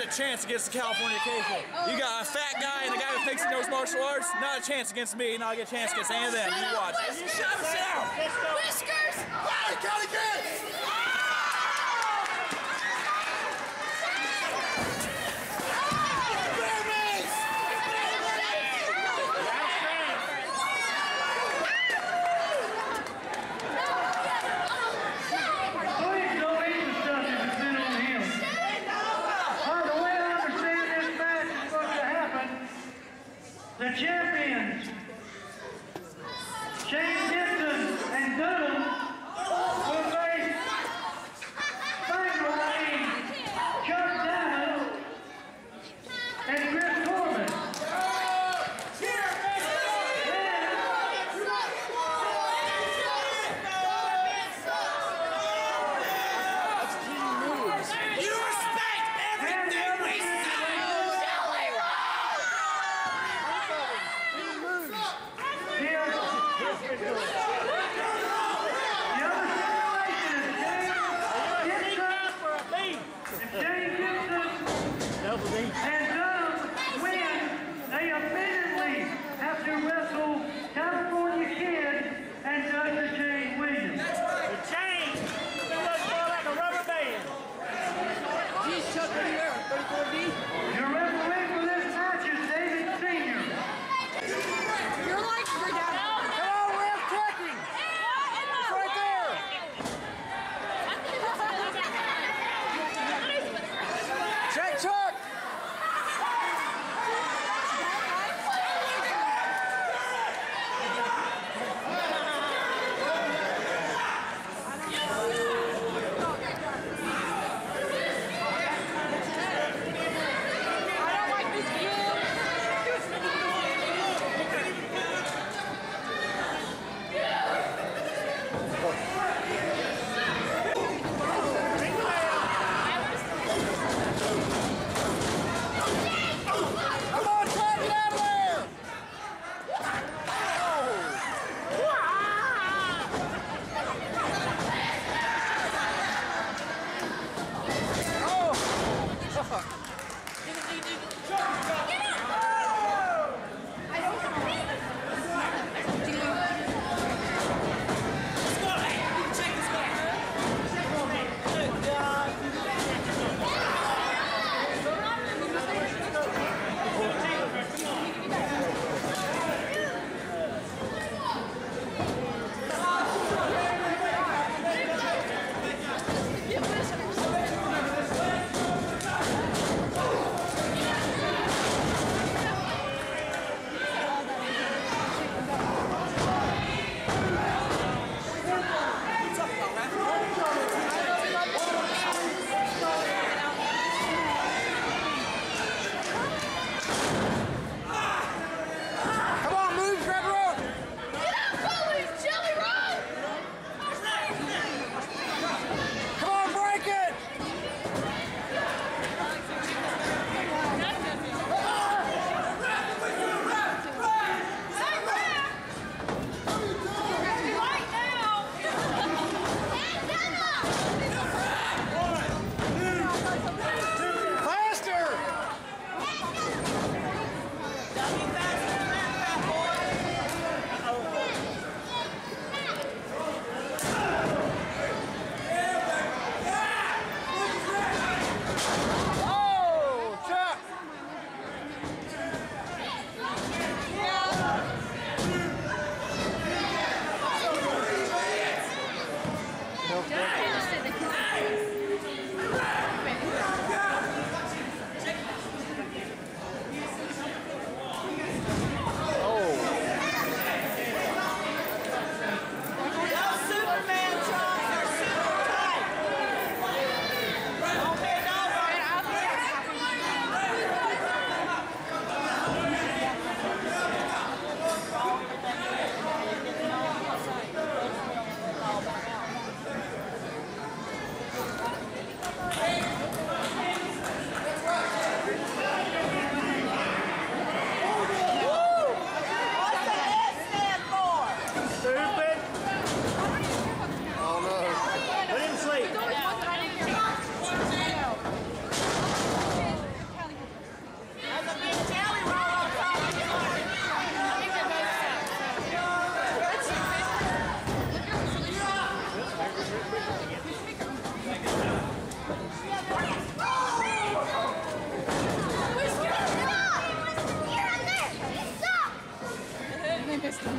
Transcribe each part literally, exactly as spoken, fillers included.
a chance against the Californication. You got a fat guy and a guy who thinks he knows martial arts. Not a chance against me. Not get a chance against any of them. You watch. You shut us down. Whiskers. Hey, count again. The champions, Shane Gibson and Dunham, will face Bangladesh, Chuck Dano, and Chris Corbin. You respect everything we say. And Dunham win, they immediately have to wrestle California Kid and Dustin James Williams. The chain looks more like a rubber band. He's Chuck in here, thirty-four D. Your referee for this match is David Senior Your lights are down. Come on, ref checking. It's right there. Check, Chuck.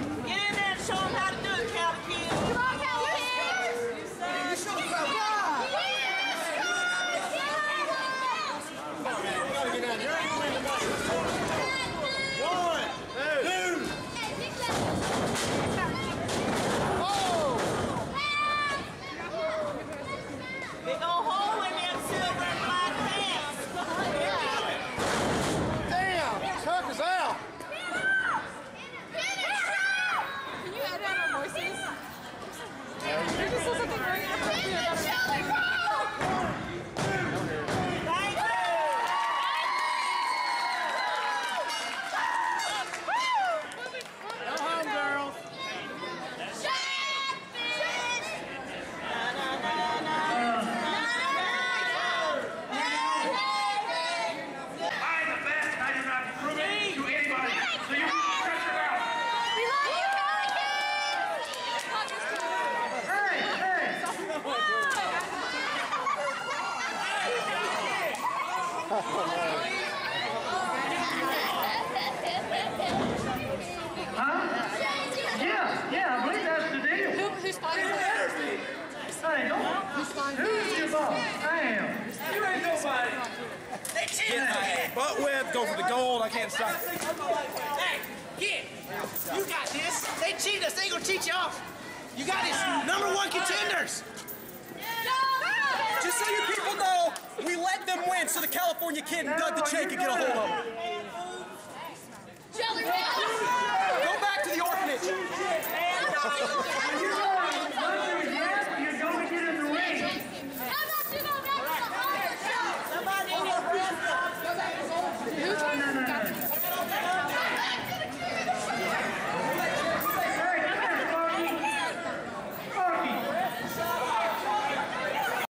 Get in there and show them how to do it, Cali Kid. Come on, Cali Kid. You show them how to do it. Big old hole in them silver and black pants. Damn, Chuck is out. Can you add that on voices? There just was something very inappropriate about it. Thank you. Go home, girls. I'm the best, and I do not prove it to anybody. So you can stretch it out. Hey, hey! Huh? Yeah, yeah, I believe that's the deal. Who, who's fighting for it? Hey, don't. Who's fighting for Who's your boss? I am. You ain't nobody. Get my butt whipped, go for the gold. I can't stop. Hey, kid, you got this. They cheat us. They ain't gonna cheat you off. You got this. Number one contenders. Just so you people know, we let them win so the California Kid and Doug the Chick can get a hold of them. Go back to the orphanage.